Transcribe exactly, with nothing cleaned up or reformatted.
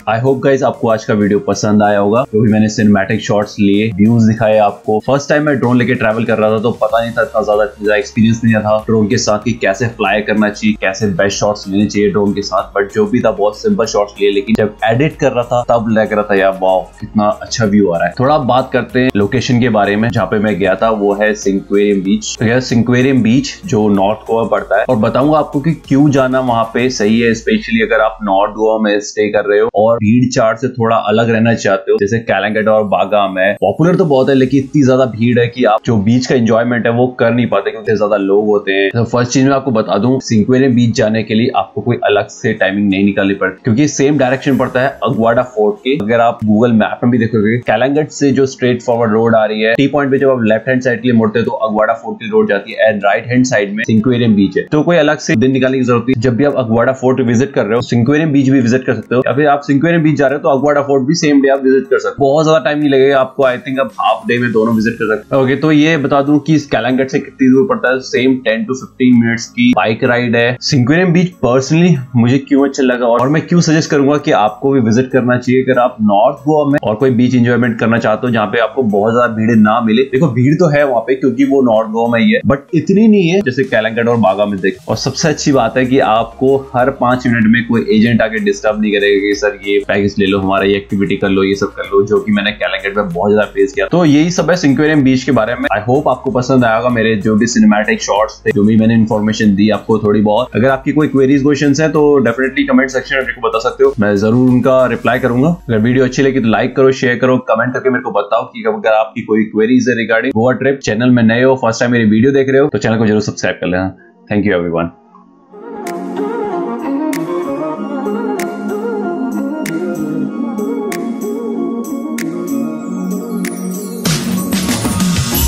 I hope guys आपको आज का वीडियो पसंद आया होगा, जो भी मैंने सिनेमैटिक शॉट्स लिए, व्यूज दिखाए आपको। फर्स्ट टाइम मैं ड्रोन लेके ट्रैवल कर रहा था तो पता नहीं था, इतना ज्यादा एक्सपीरियंस नहीं था ड्रोन के साथ कि कैसे फ्लाई करना चाहिए, कैसे बेस्ट शॉट्स लेने चाहिए ड्रोन के साथ। बट जो भी था बहुत सिंपल शॉट्स लिए, लेकिन जब एडिट कर रहा था तब लग रहा था यार वाओ कितना अच्छा व्यू आ रहा है। थोड़ा बात करते हैं लोकेशन के बारे में। जहाँ पे मैं गया था वो है सिंक्वेरियम बीच। तो यह सिंक्वेरियम बीच जो नॉर्थ गोवा पड़ता है, और बताऊंगा आपको कि क्यों जाना वहां पे सही है, स्पेशली अगर आप नॉर्थ गोवा में स्टे कर रहे हो और भीड़ चार से थोड़ा अलग रहना चाहते हो। जैसे कैलंगेट और बागा में पॉपुलर तो बहुत है, लेकिन इतनी ज्यादा भीड़ है कि आप जो बीच का एंजॉयमेंट है वो कर नहीं पाते क्योंकि ज्यादा लोग होते हैं। तो फर्स्ट चीज मैं आपको बता दूं, सिंक्वेरियम बीच जाने के लिए आपको कोई अलग से टाइमिंग नहीं निकालनी पड़ती, क्योंकि सेम डायरेक्शन पड़ता है अगवाड़ा फोर्ट के। अगर आप गूगल मैप में भी देखोगे, कैलंगेट से जो स्ट्रेट फॉरवर्ड रोड आ रही है, टी पॉइंट पे जब आप लेफ्ट हैंड साइड के लिए मुड़ते हैं तो अगवाड़ा फोर्ट की रोड जाती है, एंड राइट हैंड साइड में सिंक्वेरियम बीच है। तो कोई अलग से दिन निकालने की जरूरत नहीं। जब भी आप अगवाड़ा फोर्ट विजिट कर रहे हो, सिंक्वेरियम बीच भी विजिट कर सकते हो, या फिर आप सिंक्वेरियम बीच जा रहे हो तो अगवाड़ा फोर्ट भी सेम डे आप विजिट कर सकते हो। बहुत ज्यादा टाइम नहीं लगेगा आपको, आई थिंक आप हाफ डे में दोनों विजिट कर सकते हो। ओके, तो ये बता दूं कि कैलंगेट से कितनी दूर पड़ता है। Same ten to fifteen minutes की बाइक राइड है। सिंक्वेरियम बीच पर्सनली मुझे क्यों अच्छा लगा और मैं क्यों सजेस्ट करूंगा कि आपको भी विजिट करना चाहिए अगर आप नॉर्थ गोवा में और कोई बीच एंजॉयमेंट करना चाहते हो जहाँ पे आपको बहुत ज्यादा भीड़ ना मिले। देखो भीड़ तो है वहाँ पे क्योंकि वो नॉर्थ गोवा में ही है, बट इतनी नहीं है जैसे कैलंगेट और बागा में देख। और सबसे अच्छी बात है कि आपको हर पांच मिनट में कोई एजेंट आके डिस्टर्ब नहीं करेगा कि सर ये पैकेज ले लो, हमारा ये एक्टिविटी कर लो, ये सब कर लो, जो कि मैंने कैलंगेट में बहुत ज्यादा फेस किया। तो यही सब है सिंक्वेरियम बीच के बारे में। आई होप आपको पसंद आएगा मेरे जो भी सिनेमैटिक शॉट्स थे, जो भी मैंने इन्फॉर्मेशन दी आपको थोड़ी बहुत। अगर आपकी कोई क्वेरीज क्वेश्चंस है तो डेफिनेटली कमेंट सेक्शन में मेरे को बता सकते हो, मैं जरूर उनका रिप्लाई करूंगा। अगर वीडियो अच्छी लगी तो लाइक करो, शेयर करो, कमेंट करके मेरे को बताओ कि अगर आपकी कोई क्वेरीज है रिगार्डिंग गोवा ट्रिप। चैनल में नए हो, फर्स्ट टाइम मेरी वीडियो देख रहे हो तो चैनल को जरूर सब्सक्राइब कर लेना। Thank you everyone.